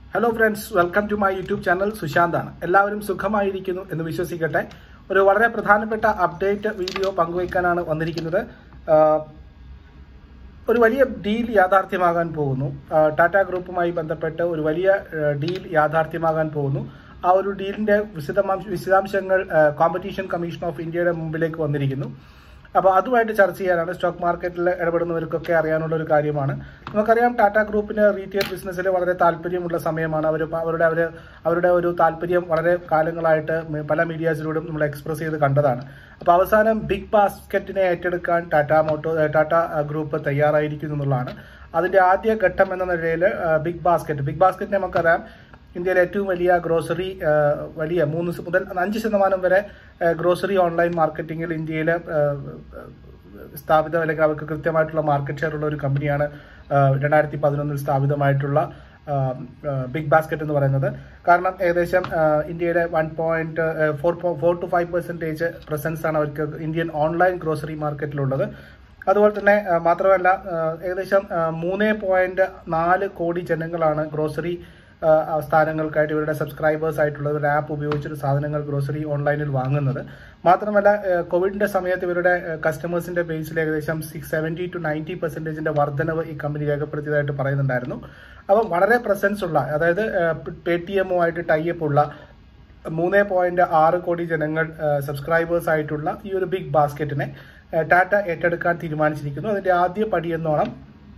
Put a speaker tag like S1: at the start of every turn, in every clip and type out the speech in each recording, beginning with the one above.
S1: Hello friends, welcome to my YouTube channel സുശാന്താണ്. എല്ലാവരും സുഖമായിരിക്കുന്നു എന്ന് വിശ്വസിക്കട്ടെ. ഒരു വളരെ പ്രധാനപ്പെട്ട അപ്ഡേറ്റ് വീഡിയോ പങ്കുവയ്ക്കാനാണ് വന്നിരിക്കുന്നത്. ഒരു വലിയ ഡീൽ യാഥാർത്ഥ്യമാകാൻ പോകുന്നു. ടാറ്റ ഗ്രൂപ്പുമായി ബന്ധപ്പെട്ട് ഒരു വലിയ ഡീൽ യാഥാർത്ഥ്യമാകാൻ പോകുന്നു. ആ ഒരു ഡീലിന്റെ വിശദാംശങ്ങൾ കോമ്പറ്റീഷൻ കമ്മീഷൻ ഓഫ് ഇന്ത്യയുടെ മുമ്പിലേക്ക് വന്നിരിക്കുന്നു. അപ്പോൾ അതുമായിട്ട് ചർച്ച ചെയ്യാനാണ്. സ്റ്റോക്ക് മാർക്കറ്റിൽ ഇടപെടുന്നവർക്കൊക്കെ അറിയാനുള്ള ഒരു കാര്യമാണ്. നമുക്കറിയാം ടാറ്റ ഗ്രൂപ്പിന് റീറ്റെയിൽ ബിസിനസ്സിൽ വളരെ താല്പര്യമുള്ള സമയമാണ്. അവരുടെ ഒരു താല്പര്യം വളരെ കാലങ്ങളായിട്ട് പല മീഡിയാസിലൂടെ നമ്മൾ എക്സ്പ്രസ് ചെയ്ത് കണ്ടതാണ്. അപ്പോൾ അവസാനം ബിഗ് ബാസ്ക്കറ്റിനെ ഏറ്റെടുക്കാൻ ടാറ്റ ഗ്രൂപ്പ് തയ്യാറായിരിക്കുന്നു എന്നുള്ളതാണ്. അതിന്റെ ആദ്യ ഘട്ടം എന്ന നിലയിൽ ബിഗ് ബാസ്ക്കറ്റ് നമുക്കറിയാം ഇന്ത്യയിലെ ഏറ്റവും വലിയ ഗ്രോസറി വലിയ 3 മുതൽ 5% വരെ ഗ്രോസറി ഓൺലൈൻ മാർക്കറ്റിംഗിൽ ഇന്ത്യയിലെ സ്ഥാപിത അല്ലെങ്കിൽ അവർക്ക് കൃത്യമായിട്ടുള്ള മാർക്കറ്റ് ഷെയർ ഉള്ള ഒരു കമ്പനിയാണ് 2011 സ്ഥാപിതമായിട്ടുള്ള ബിഗ് ബാസ്ക്കറ്റ് എന്ന് പറയുന്നത്. കാരണം ഏകദേശം ഇന്ത്യയിലെ 1.4 to 5% പ്രസൻസ് ആണ് അവർക്ക് ഇന്ത്യൻ ഓൺലൈൻ ഗ്രോസറി മാർക്കറ്റിലുള്ളത്. അതുപോലെ തന്നെ മാത്രമല്ല ഏകദേശം 3.4 കോടി ജനങ്ങളാണ് ഗ്രോസറി സ്ഥാനങ്ങൾക്കായിട്ട് ഇവരുടെ സബ്സ്ക്രൈബേഴ്സ് ആയിട്ടുള്ള ഒരു ആപ്പ് ഉപയോഗിച്ചിട്ട് സാധനങ്ങൾ ഗ്രോസറി ഓൺലൈനിൽ വാങ്ങുന്നത്. മാത്രമല്ല കോവിഡിന്റെ സമയത്ത് ഇവരുടെ കസ്റ്റമേഴ്സിന്റെ ബേസിൽ ഏകദേശം 70 to 90% വർധനവ് ഈ കമ്പനി രേഖപ്പെടുത്തിയതായിട്ട് പറയുന്നുണ്ടായിരുന്നു. അപ്പം വളരെ പ്രസൻസ് ഉള്ള, അതായത് പേടിഎമ്മുമായിട്ട് ടൈപ്പ് ഉള്ള 3.6 കോടി ജനങ്ങൾ സബ്സ്ക്രൈബേഴ്സ് ആയിട്ടുള്ള ഈ ഒരു ബിഗ് ബാസ്ക്കറ്റിനെ ടാറ്റ ഏറ്റെടുക്കാൻ തീരുമാനിച്ചിരിക്കുന്നു. അതിന്റെ ആദ്യ പടി എന്നോണം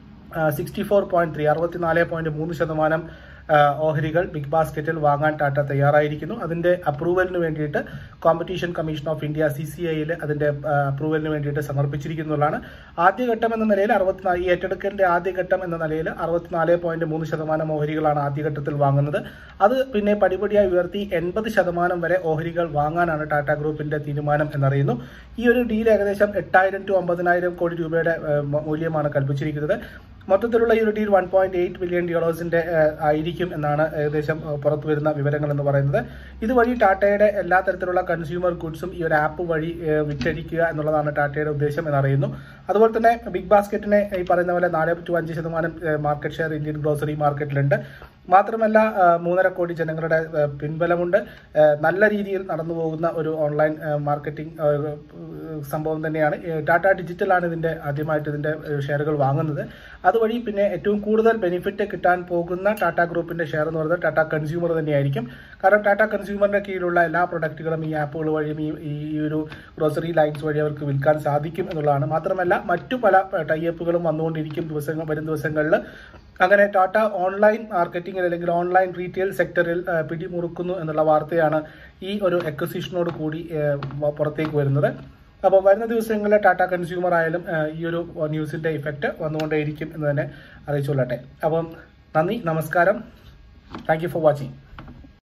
S1: 64.3% ഓഹരികൾ ബിഗ് ബാസ്ക്കറ്റിൽ വാങ്ങാൻ ടാറ്റ തയ്യാറായിരിക്കുന്നു. അതിന്റെ അപ്രൂവലിന് വേണ്ടിയിട്ട് കോമ്പറ്റീഷൻ കമ്മീഷൻ ഓഫ് ഇന്ത്യ CCIയിൽ അതിന്റെ അപ്രൂവലിന് വേണ്ടിയിട്ട് സമർപ്പിച്ചിരിക്കുന്നതാണ്. ആദ്യഘട്ടം എന്ന നിലയിൽ ഈ ഏറ്റെടുക്കലിന്റെ ആദ്യഘട്ടം എന്ന നിലയിൽ 64.3% ഓഹരികളാണ് ആദ്യഘട്ടത്തിൽ വാങ്ങുന്നത്. അത് പിന്നെ പടിപടിയായി ഉയർത്തി 80% വരെ ഓഹരികൾ വാങ്ങാനാണ് ടാറ്റ ഗ്രൂപ്പിന്റെ തീരുമാനം എന്നറിയുന്നു. ഈ ഒരു ഡീൽ ഏകദേശം 8,000 to 50,000 കോടി രൂപയുടെ മൂല്യമാണ് കൽപ്പിച്ചിരിക്കുന്നത്. മൊത്തത്തിലുള്ള ഈ ഒരു ഡീൽ $1.8 ബില്യൺ ആയിരിക്കും എന്നാണ് ഏകദേശം പുറത്തു വരുന്ന വിവരങ്ങൾ എന്ന് പറയുന്നത്. ഇതുവഴി ടാറ്റയുടെ എല്ലാ തരത്തിലുള്ള കൺസ്യൂമർ ഗുഡ്സും ഈ ഒരു ആപ്പ് വഴി വിറ്റഴിക്കുക എന്നുള്ളതാണ് ടാറ്റയുടെ ഉദ്ദേശം എന്നറിയുന്നു. അതുപോലെ തന്നെ ബിഗ് ബാസ്ക്കറ്റിനെ ഈ പറയുന്ന പോലെ 4 to 5% market share Indian grocery മാർക്കറ്റിലുണ്ട്. മാത്രമല്ല 3.5 കോടി ജനങ്ങളുടെ പിൻബലമുണ്ട്. നല്ല രീതിയിൽ നടന്നു പോകുന്ന ഒരു ഓൺലൈൻ മാർക്കറ്റിംഗ് സംഭവം തന്നെയാണ്. ടാറ്റ ഡിജിറ്റലാണ് ആദ്യമായിട്ട് ഇതിന്റെ ഷെയറുകൾ വാങ്ങുന്നത്. അതുവഴി പിന്നെ ഏറ്റവും കൂടുതൽ ബെനിഫിറ്റ് കിട്ടാൻ പോകുന്ന ടാറ്റ ഗ്രൂപ്പിന്റെ ഷെയർ എന്ന് പറയുന്നത് ടാറ്റ കൺസ്യൂമർ തന്നെയായിരിക്കും. കാരണം ടാറ്റ കൺസ്യൂമറിന്റെ കീഴിലുള്ള എല്ലാ പ്രൊഡക്റ്റുകളും ഈ ആപ്പുകൾ വഴിയും ഈ ഒരു ഗ്രോസറി ലൈൻസ് വഴി അവർക്ക് വിൽക്കാൻ സാധിക്കും എന്നുള്ളതാണ്. മാത്രമല്ല മറ്റു പല ടൈപ്പുകളും വന്നുകൊണ്ടിരിക്കും വരും ദിവസങ്ങളിൽ. അങ്ങനെ ടാറ്റ ഓൺലൈൻ മാർക്കറ്റിംഗിൽ അല്ലെങ്കിൽ ഓൺലൈൻ റീറ്റെയിൽ സെക്ടറിൽ പിടിമുറുക്കുന്നു എന്നുള്ള വാർത്തയാണ് ഈ ഒരു അക്വിസിഷനോട് കൂടി പുറത്തേക്ക് വരുന്നത്. അപ്പോൾ വരുന്ന ദിവസങ്ങളിൽ ടാറ്റ കൺസ്യൂമർ ആയാലും ഈ ഒരു ന്യൂസിന്റെ ഇഫക്റ്റ് വന്നുകൊണ്ടേയിരിക്കും എന്ന് തന്നെ അറിയിച്ചുകൊള്ളട്ടെ. അപ്പം നന്ദി, നമസ്കാരം. Thank you for watching.